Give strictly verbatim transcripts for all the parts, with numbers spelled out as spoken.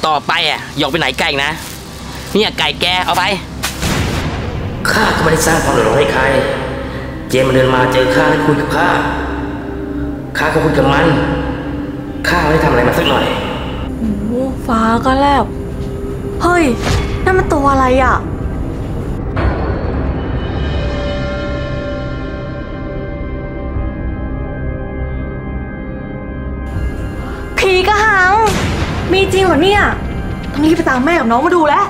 ต่อไปอ่ะหยอกไปไหนไก่นะเนี่ยไก่แกเอาไปข้าก็ไม่ได้สร้างความเดือดร้อนให้ใครเจมมันเดินมาเจอข้าให้คุยกับข้าข้าก็คุยกับมันข้าไม่ได้ทำอะไรมาสักหน่อยโอ้ฟ้าก็แลบเฮ้ยนั่นมันตัวอะไรอ่ะผีกระหังมีจริงเหรอเนี่ยต้องรีบไปตามแม่กับน้องมาดูแล้ว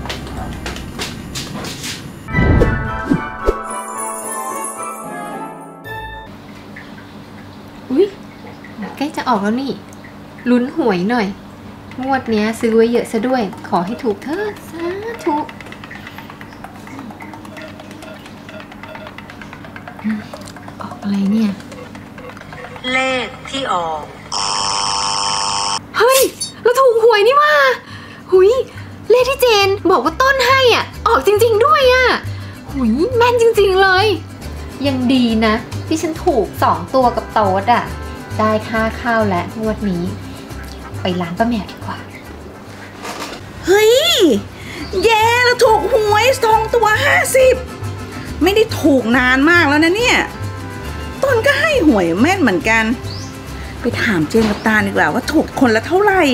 อุ๊ยใกล้จะออกแล้วนี่ลุ้นหวยหน่อยงวดเนี้ยซื้อไว้เยอะซะด้วยขอให้ถูกเถอะสาธุออกอะไรเนี่ยเลขที่ออกเฮ้ยเราถูกหวยนี่ว่าหุยเลขที่เจนบอกว่าต้นให้อ่ะออกจริงๆด้วยอ่ะหุยแม่นจริงๆเลยยังดีนะที่ฉันถูกสองตัวกับโต๊ดอ่ะได้ค่าข้าวและงวดนี้ไปร้านป้าแมวดีกว่าเฮ้ยแย่เราถูกหวยสองตัวห้าสิบไม่ได้ถูกนานมากแล้วนะเนี่ยต้นก็ให้หวยแม่นเหมือนกันไปถามเจนกับตาดีกว่าว่าถูกคนละเท่าไหร่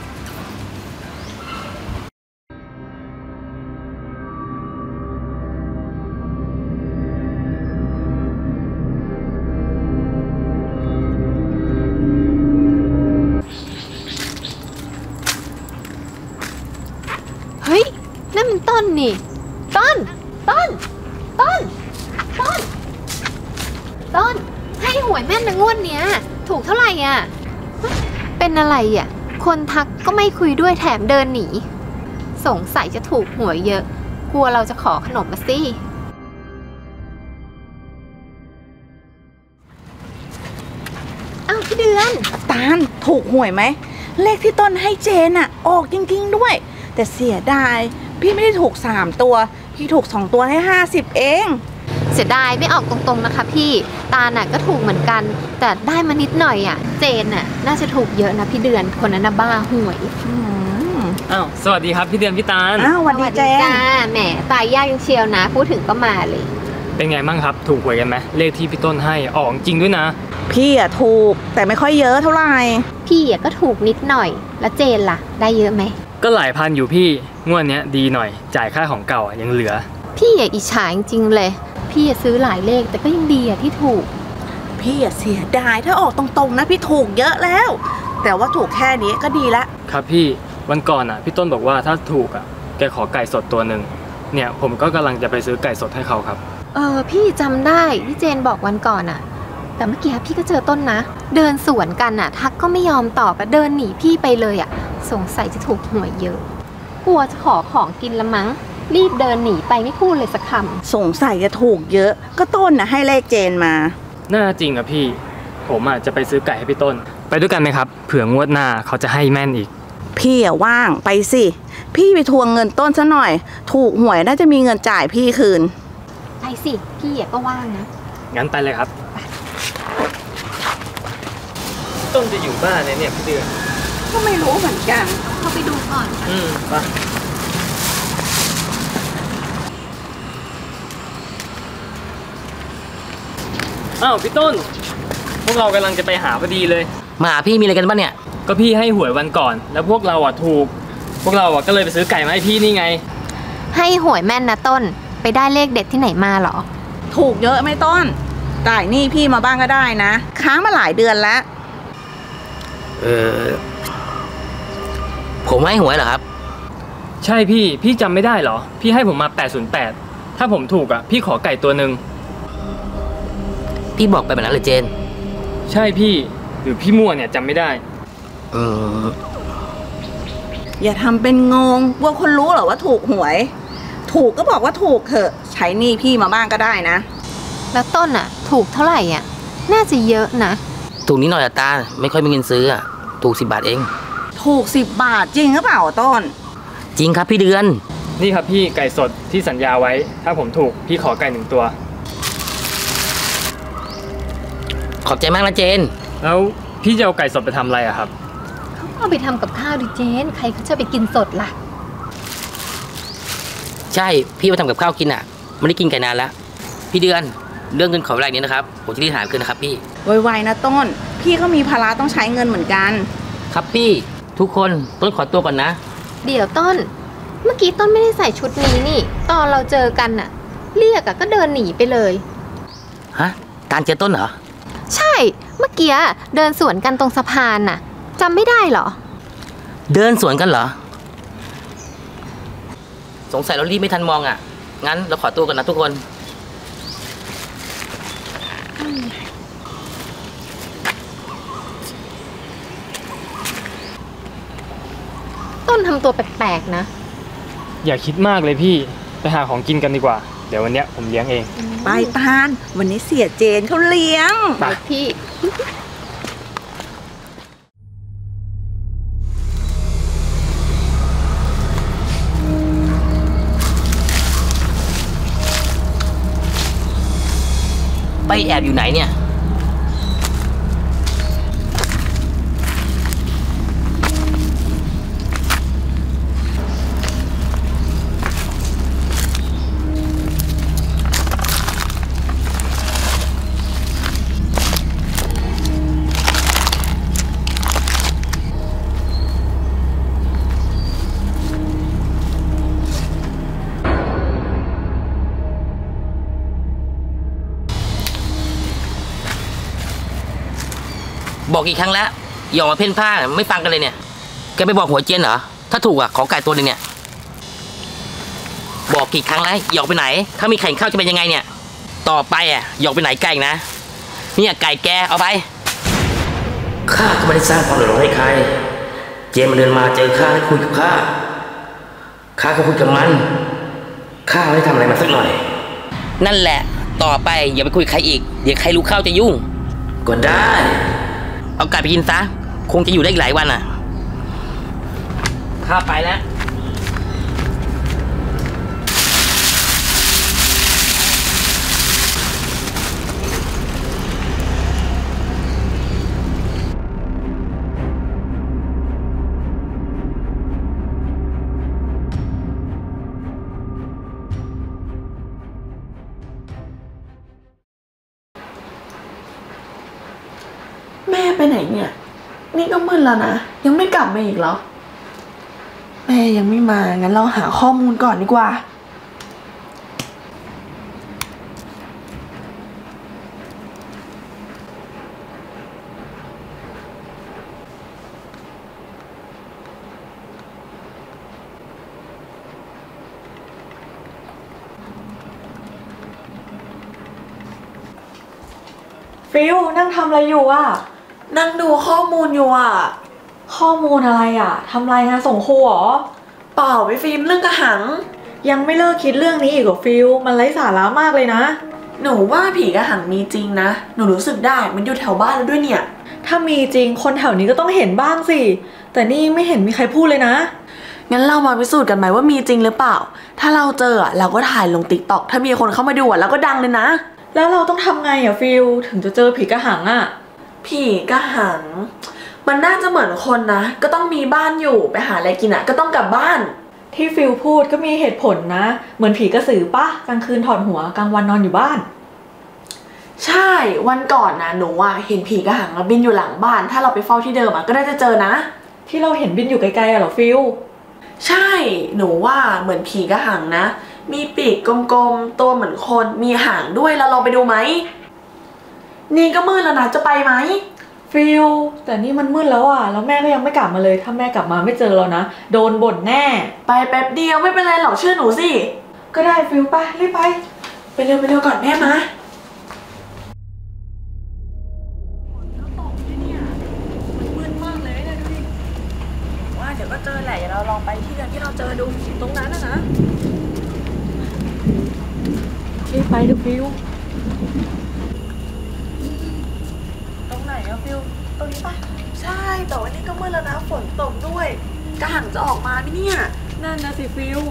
เฮ้ยนั่นมันต้นนี่ต้นต้นต้นต้นต้นให้หวยแม่นนะงวดเนี้ยถูกเท่าไหร่อ่ะเป็นอะไรอ่ะคนทักก็ไม่คุยด้วยแถมเดินหนีสงสัยจะถูกหวยเยอะกลัวเราจะขอขนมมาสิอ้าวพี่เดือนตาลถูกหวยไหมเลขที่ต้นให้เจนอะออกจริงๆด้วยแต่เสียดายพี่ไม่ได้ถูกสามตัวพี่ถูกสองตัวให้ห้าสิบเองเสียดายไม่ออกตรงๆนะคะพี่ตาน่ะก็ถูกเหมือนกันแต่ได้มานิดหน่อยอ่ะเจนน่ะน่าจะถูกเยอะนะพี่เดือนคนนั้นน่ะบ้าหวยอ้าวสวัสดีครับพี่เดือนพี่ตาลอ้าวสวัสดีเจนแหมตายยากยังเชียวนะพูดถึงก็มาเลยเป็นไงบ้างครับถูกหวยกันไหมเลขที่พี่ต้นให้ออกจริงด้วยนะพี่อ่ะถูกแต่ไม่ค่อยเยอะเท่าไหร่พี่อ่ะก็ถูกนิดหน่อยแล้วเจนล่ะได้เยอะไหมก็หลายพันอยู่พี่งวดนี้ดีหน่อยจ่ายค่าของเก่ายังเหลือพี่อ่ะอิจฉาจริงๆเลยพี่อ่ะซื้อหลายเลขแต่ก็ยังดีอ่ะที่ถูกพี่อ่ะเสียดายถ้าออกตรงๆนะพี่ถูกเยอะแล้วแต่ว่าถูกแค่นี้ก็ดีละครับพี่วันก่อนอ่ะพี่ต้นบอกว่าถ้าถูกอ่ะแกขอไก่สดตัวหนึ่งเนี่ยผมก็กำลังจะไปซื้อไก่สดให้เขาครับเออพี่จำได้ที่เจนบอกวันก่อนอ่ะแต่เมื่อกี้พี่ก็เจอต้นนะเดินสวนกันอ่ะทักก็ไม่ยอมตอบเดินหนีพี่ไปเลยอ่ะสงสัยจะถูกหวยเยอะกลัวจะขอของกินละมั้งรีบเดินหนีไปไม่พูดเลยสักคำสงสัยจะถูกเยอะก็ต้นนะให้เลขเจนมาน่าจริงอะพี่ผมอ่ะจะไปซื้อไก่ให้พี่ต้นไปด้วยกันไหมครับเผื่องวดหน้าเขาจะให้แม่นอีกพี่อะว่างไปสิพี่ไปทวงเงินต้นซะหน่อยถูกหวยน่าจะมีเงินจ่ายพี่คืนไปสิพี่อะก็ว่างนะงั้นไปเลยครับต้นจะอยู่บ้านเนี่ยพี่เดือนก็ไม่รู้เหมือนกันเข้าไปดูก่อนอืมไปอ้าวพี่ต้นพวกเรากำลังจะไปหาพอดีเลยมาพี่มีอะไรกันบ้างเนี่ยก็พี่ให้หวยวันก่อนแล้วพวกเราอ่ะถูกพวกเราอ่ะก็เลยไปซื้อไก่มาให้พี่นี่ไงให้หวยแม่นนะต้นไปได้เลขเด็ดที่ไหนมาหรอถูกเยอะไหมต้นจ่ายหนี้พี่มาบ้างก็ได้นะค้างมาหลายเดือนแล้วเออผมให้หวยเหรอครับใช่พี่พี่จำไม่ได้เหรอพี่ให้ผมมาแปดศูนย์แปดถ้าผมถูกอ่ะพี่ขอไก่ตัวหนึ่งพี่บอกไปแบบนั้นเลยเจนใช่พี่หรือพี่มั่วเนี่ยจำไม่ได้เอออย่าทำเป็นงงว่าคนรู้เหรอว่าถูกหวยถูกก็บอกว่าถูกเถอะใช้หนี้พี่มาบ้างก็ได้นะแล้วต้นอ่ะถูกเท่าไหร่อ่ะน่าจะเยอะนะถูกนิดหน่อยอะตาไม่ค่อยมีเงินซื้ออ่ะถูกสิบบาทเองถูกสิบบาทจริงหรือเปล่าต้นจริงครับพี่เดือนนี่ครับพี่ไก่สดที่สัญญาไว้ถ้าผมถูกพี่ขอไก่หนึ่งตัวขอบใจมากนะเจนแล้วพี่จะเอาไก่สดไปทำอะไรอะครับเอาไปทำกับข้าวดิเจนใครเขาจะไปกินสดล่ะใช่พี่มาทำกับข้าวกินอ่ะไม่ได้กินไก่นานแล้วพี่เดือนเรื่องเงินขอเวลานี้นะครับผมจะรีบหาคืนนะครับพี่ไวๆนะต้นพี่ก็มีภาระต้องใช้เงินเหมือนกันครับพี่ทุกคนต้นขอตัวก่อนนะเดี๋ยวต้นเมื่อกี้ต้นไม่ได้ใส่ชุดนี้นี่ตอนเราเจอกันน่ะเรียกอะก็เดินหนีไปเลยฮะตาลเจอต้นเหรอใช่เมื่อกี้เดินสวนกันตรงสะพานน่ะจำไม่ได้เหรอเดินสวนกันเหรอสงสัยเรารีบไม่ทันมองอ่ะงั้นเราขอตัวก่อนนะทุกคนต้นทำตัวแปลกๆนะอย่าคิดมากเลยพี่ไปหาของกินกันดีกว่าเดี๋ยววันนี้ผมเลี้ยงเองไปตาลวันนี้เสียเจนเขาเลี้ยงไปพี่ไปแอบอยู่ไหนเนี่ยบอกกี่ครั้งแล้วอย่าออกมาเพ่นพ่านไม่ฟังกันเลยเนี่ยแกไปบอกหัวเจนเหรอถ้าถูกอ่ะขอไก่ตัวหนึ่งเนี่ยบอกกี่ครั้งแล้วอย่าออกไปไหนถ้ามีไข่เข้าจะเป็นยังไงเนี่ยต่อไปอ่ะอย่าออกไปไหนไก่นะเนี่ยไก่แกเอาไปข้าก็ไม่ได้สร้างความเดือดร้อนให้ใครเจนมันเดินมาเจอข้าให้คุยกับข้าข้าก็คุยกับมันข้าไม่ได้ทำอะไรมันสักหน่อยนั่นแหละต่อไปอย่าไปคุยใครอีกเดี๋ยวใครรู้เข้าจะยุ่งก็ได้เอาไก่ไปกินซะคงจะอยู่ได้อีกหลายวันอ่ะข้าไปแล้วแม่ไปไหนเนี่ยนี่ก็มืดแล้วนะยังไม่กลับมาอีกเหรอแม่ยังไม่มางั้นเราหาข้อมูลก่อนดีกว่าฟิวนั่งทำอะไรอยู่อ่ะนั่งดูข้อมูลอยู่อ่ะข้อมูลอะไรอ่ะทำรายงานส่งครูหรอเปล่าไปฟิล์มเรื่องกระหังยังไม่เลิกคิดเรื่องนี้อีกเหรอฟิวมันไร้สาระมากเลยนะหนูว่าผีกระหังมีจริงนะหนูรู้สึกได้มันอยู่แถวบ้านแล้วด้วยเนี่ยถ้ามีจริงคนแถวนี้ก็ต้องเห็นบ้างสิแต่นี่ไม่เห็นมีใครพูดเลยนะงั้นเรามาพิสูจน์กันไหมว่ามีจริงหรือเปล่าถ้าเราเจอเราก็ถ่ายลงติ๊กต็อกถ้ามีคนเข้ามาดูเราก็ดังเลยนะแล้วเราต้องทำไงอ่ะฟิลถึงจะเจอผีกระหังอ่ะผีกระหังมันน่าจะเหมือนคนนะก็ต้องมีบ้านอยู่ไปหาอะไรกินอ่ะก็ต้องกลับบ้านที่ฟิลพูดก็มีเหตุผลนะเหมือนผีกระสือปะกลางคืนถอดหัวกลางวันนอนอยู่บ้านใช่วันก่อนนะหนูอ่ะเห็นผีกระหังบินอยู่หลังบ้านถ้าเราไปเฝ้าที่เดิมอ่ะก็น่าจะเจอนะที่เราเห็นบินอยู่ไกลๆอ่ะหรอฟิลใช่หนูว่าเหมือนผีกระหังนะมีปีกกลมๆตัวเหมือนคนมีหางด้วยแล้วเราไปดูไหมนี่ก็มืดแล้วนะจะไปไหมฟิลแต่นี่มันมืดแล้วอ่ะแล้วแม่ก็ยังไม่กลับมาเลยถ้าแม่กลับมาไม่เจอเรานะโดนบ่นแน่ไปแป๊บเดียวไม่เป็นไรหรอกเชื่อหนูสิก็ได้ฟิลไปรีบไปไปเร็วไปเร็วก่อนแม่มาว่าเดี๋ยวก็เจอแหละเดี๋ยวเราลองไปที่เดิมที่เราเจอดูตรงนั้นนะนะรีบไปดูฟิวตรงไหนอะฟิวตรงนี้ปะใช่แต่วันนี้ก็มืดแล้วนะฝนตกด้วยกระหังจะออกมาไหมเนี่ยนั่นนะสิฟิว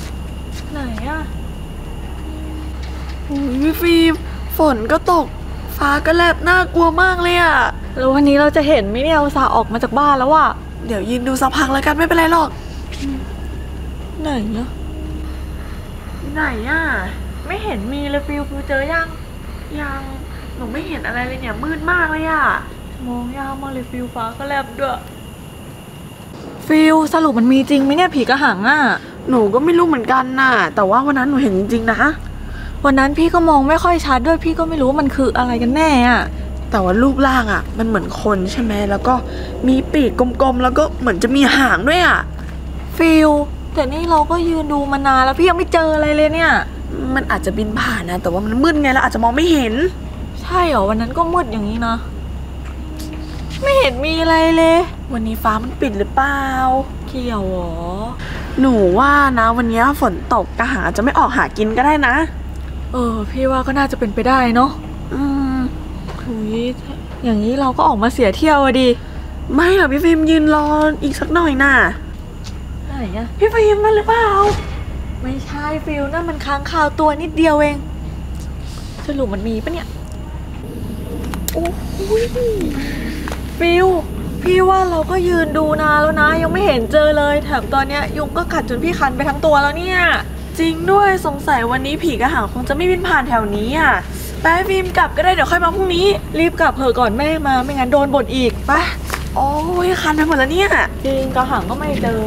ไหนอะอุ้ยฟิล์มฝนก็ตกฟ้าก็แลบน่ากลัวมากเลยอะแล้ววันนี้เราจะเห็นไหมเนี่ยอุตส่าห์ออกมาจากบ้านแล้วอะเดี๋ยวยืนดูสักพักแล้วกันไม่เป็นไรหรอกไหนอะไหนอะไม่เห็นมีเลยฟิวฟิวเจอยังยังหนูไม่เห็นอะไรเลยเนี่ยมืดมากเลยอะมองยากมากเลยฟิวฟ้าก็แลบด้วยฟิวสรุปมันมีจริงไหมเนี่ยผีกระหังอะหนูก็ไม่รู้เหมือนกันน่ะแต่ว่าวันนั้นหนูเห็นจริงๆนะวันนั้นพี่ก็มองไม่ค่อยชัดด้วยพี่ก็ไม่รู้ว่ามันคืออะไรกันแน่อะแต่ว่ารูปร่างอะมันเหมือนคนใช่ไหมแล้วก็มีปีกกลมๆแล้วก็เหมือนจะมีหางด้วยอะฟิลแต่นี่เราก็ยืนดูมานานแล้วพี่ยังไม่เจออะไรเลยเนี่ยมันอาจจะบินผ่านนะแต่ว่ามันมืดไงเราอาจจะมองไม่เห็นใช่เหรอวันนั้นก็มืดอย่างนี้นะไม่เห็นมีอะไรเลยวันนี้ฟ้ามันปิดหรือเปล่าเกี่ยวเหรอหนูว่านะวันนี้ฝนตกกระหังอาจจะไม่ออกหากินก็ได้นะเออพี่ว่าก็น่าจะเป็นไปได้เนาะอืมหุยอย่างนี้เราก็ออกมาเสียเที่ยวอะดิไม่หรอกพี่ฟิล์มยืนรออีกสักหน่อยน่ะไหนอะพี่ฟิล์มนั่นหรือเปล่าไม่ใช่ฟิลนั่นมันค้างคาวตัวนิดเดียวเองสรุปมันมีปะเนี่ยโอ้ยฟิลพี่ว่าเราก็ยืนดูนานแล้วนะยังไม่เห็นเจอเลยแถมตอนเนี้ยยุงก็กัดจนพี่คันไปทั้งตัวแล้วเนี่ยจริงด้วยสงสัยวันนี้ผีกระหังคงจะไม่บินผ่านแถวนี้อ่ะไปฟิล์มกลับก็ได้เดี๋ยวค่อยมาพรุ่งนี้รีบกลับเถอะก่อนแม่มาไม่งั้นโดนบ่นอีกไปโอ้ยคันไปหมดแล้วเนี่ยจริงกระหังก็ไม่เจอ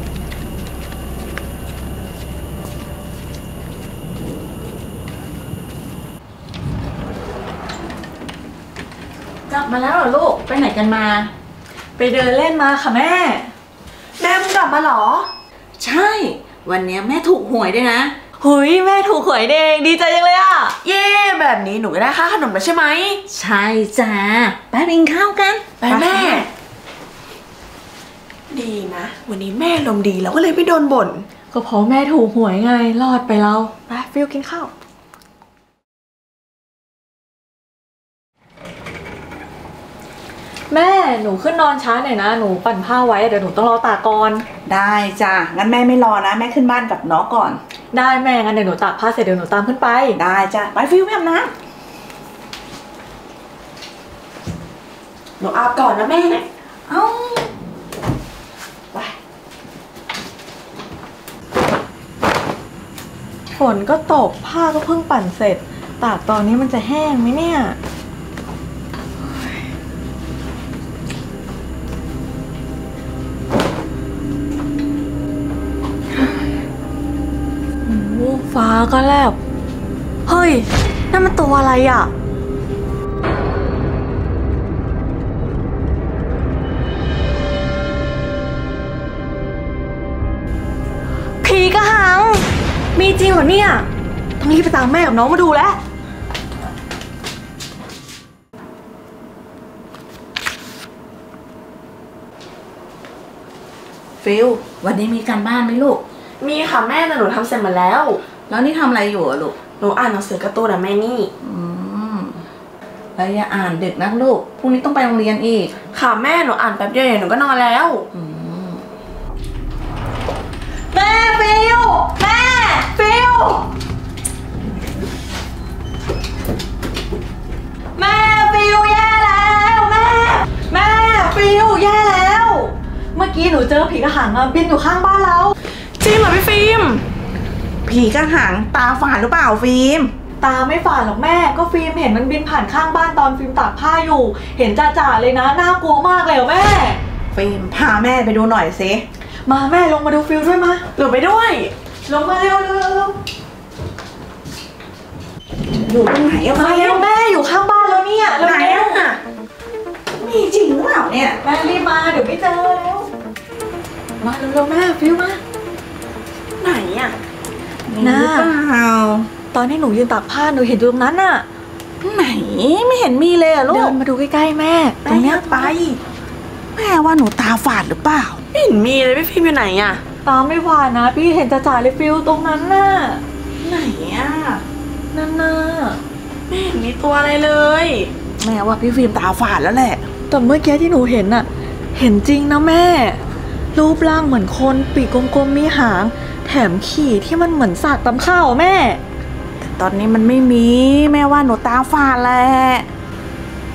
กลับมาแล้วเหรอลูกไปไหนกันมาไปเดินเล่นมาค่ะแม่แม่มึงกลับมาเหรอใช่ วันนี้แม่ถูกหวยด้วยนะหุยแม่ถูกหวยเองดีใจจังเลยอะเย่แบบนี้หนูก็ได้ค่าขนมแล้วใช่ไหมใช่จ้าไปกินข้าวกันไปแม่ ดีนะ วันนี้แม่ลมณ์ดีเราก็เลยไม่โดนบ่นก็เพราะแม่ถูกหวยไงรอดไปเราไปฟิลกินข้าวแม่หนูขึ้นนอนช้าหน่อยนะหนูปั่นผ้าไว้เดี๋ยวหนูต้องรอตากก่อนได้จ้างั้นแม่ไม่รอนะแม่ขึ้นบ้านกับน้องก่อนได้แม่งั้นเดี๋ยวหนูตากผ้าเสร็จเดี๋ยวหนูตามขึ้นไปได้จ้าไปฟิวไปอาบน้หนูอาบก่อนนะแม่ำเอ้าไปฝนก็ตกผ้าก็เพิ่งปั่นเสร็จตากตอนนี้มันจะแห้งไหมเนี่ยโอ้โหฟ้าก็แลบเฮ้ยนั่นมันตัวอะไรอ่ะผีกระหังมีจริงเหรอเนี่ยต้องรีบไปตามแม่กับน้องมาดูแล้วฟิววันนี้มีการบ้านไหมลูกมีค่ะแม่แต่หนูทำเสร็จหมดแล้วแล้วนี่ทำอะไรอยู่อะลูกหนูอ่านหนังสือการ์ตูนอะแม่นี่อืมแล้วอย่าอ่านดึกนะลูกพรุ่งนี้ต้องไปโรงเรียนอีกค่ะแม่หนูอ่านแป๊บเดียวเดี๋ยวหนูก็นอนแล้วอืมแม่ฟิวแม่ฟิวแม่ฟิวแย่แล้วแม่แม่ฟิวแย่แล้วเมื่อกี้หนูเจอผีกระหังอะบินอยู่ข้างบ้านเราจริงเหรอพี่ฟิล์มผีกระหังตาฝาดหรือเปล่าฟิล์มตาไม่ฝาดหรอกแม่ก็ฟิล์มเห็นมันบินผ่านข้างบ้านตอนฟิล์มตากผ้าอยู่ เห็นจ่าๆเลยนะน่ากลัวมากเลยเหรอแม่ฟิล์มพาแม่ไปดูหน่อยสิมาแม่ลงมาดูฟิล์มด้วยมาหนูไปด้วยลงมาเร็วเร็วเร็วอยู่ตรงไหนอะมาฟิเร็ล์วมแม่อยู่ข้างบ้านแล้วเนี่ยเร็วไหนเร็วอะมีจริงหรือเปล่าเนี่ยแม่รีบมาเดี๋ยวไม่เจอแล้วมาเร็วๆแม่ฟิวมาไหนอะมีหรือเปล่าตอนที่หนูยืนตากผ้าหนูเห็นอยู่ตรงนั้นน่ะไหนไม่เห็นมีเลยอะลูเดิกนมาดูใกล้ๆแม่ตรงเนี้ยไปแม่ว่าหนูตาฝาดหรือเปล่าไม่เห็นมีเลยพี่ฟิล์มอยู่ไหนอะตาไม่หวานนะพี่เห็นจ่าๆเลยฟิวตรงนั้นน่ะไหนอะนั่นน่ะไม่เห็นมีตัวอะไรเลยแม่ว่าพี่ฟิล์มตาฝาดแล้วแหละแต่เมื่อกี้ที่หนูเห็นน่ะเห็นจริงนะแม่ รูปร่างเหมือนคนปีกกลมๆมีหาง แถมขี่ที่มันเหมือนสัตว์ตำข้าวอะแม่ตอนนี้มันไม่มีแม่ว่าหนูตาฝาดแหละ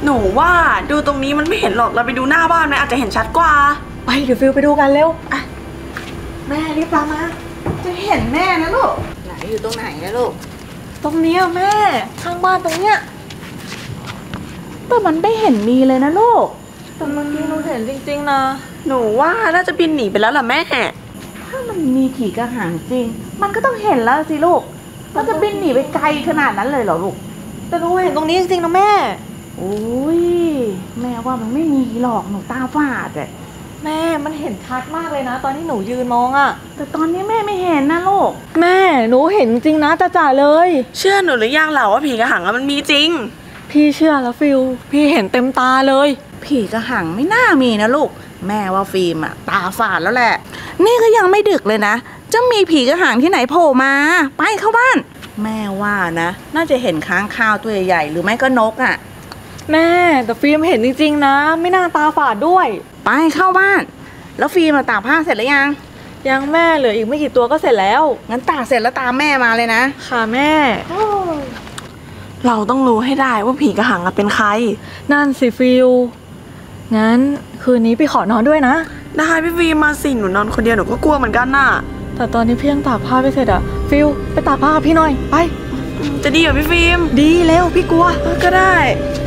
หนูว่าดูตรงนี้มันไม่เห็นหรอกเราไปดูหน้าบ้านมันอาจจะเห็นชัดกว่าไปเดี๋ยวฟิลไปดูกันเร็วแม่รีบตามมาจะเห็นแม่นะลูกไหนอยู่ตรงไหนนะลูกตรงเนี้ยแม่ข้างบ้านตรงเนี้ยแต่มันไม่เห็นมีเลยนะลูกแต่เมื่อกี้หนูเห็นจริงๆนะหนูว่าน่าจะบินหนีไปแล้วล่ะแม่ถ้ามันมีผีกระหังจริง มันก็ต้องเห็นแล้วสิลูกมันจะบินหนีไปไกลขนาดนั้นเลยเหรอลูกแต่หนูเห็นตรงนี้จริงๆนะแม่โอ้ยแม่ว่ามันไม่มีหรอกหนูตาฝาดอะแม่มันเห็นชัดมากเลยนะ ตอนที่หนูยืนมองอะแต่ตอนนี้แม่ไม่เห็นนะลูกแม่หนูเห็นจริงนะจ่าๆเลยเชื่อหนูหรือยังเหล่าว่าผีกระหังอะมันมีจริงพี่เชื่อแล้วฟิลพี่เห็นเต็มตาเลยผีกระหังไม่น่ามีนะลูกแม่ว่าฟิล์มอะตาฝาดแล้วแหละ นี่ก็ยังไม่ดึกเลยนะจะมีผีกระหังที่ไหนโผล่มาไปเข้าบ้าน แม่ว่านะ น่าจะเห็นค้างคาวตัวใหญ่ๆหรือไม่ก็นกอะแม่แต่ฟิล์มเห็นจริงๆนะ ไม่น่าตาฝาดด้วยไปเข้าบ้าน แล้วฟิล์มอะตากผ้าเสร็จหรือยังยังแม่เหลืออีกไม่กี่ตัวก็เสร็จแล้วงั้นตากเสร็จแล้วตามแม่มาเลยนะค่ะแม่เราต้องรู้ให้ได้ว่าผีกระหังอะเป็นใครนั่นสิฟิลงั้นคืนนี้พี่ขอนอนด้วยนะได้พี่ฟิล์มมาสิหนูนอนคนเดียวหนูก็กลัวเหมือนกันน่ะแต่ตอนนี้พี่ยังตากผ้าไม่เสร็จอะฟิลไปตากผ้ากับพี่หน่อยไปจะดีเหรอพี่ฟิล์มดีเร็วพี่กลัวก็ได้ไ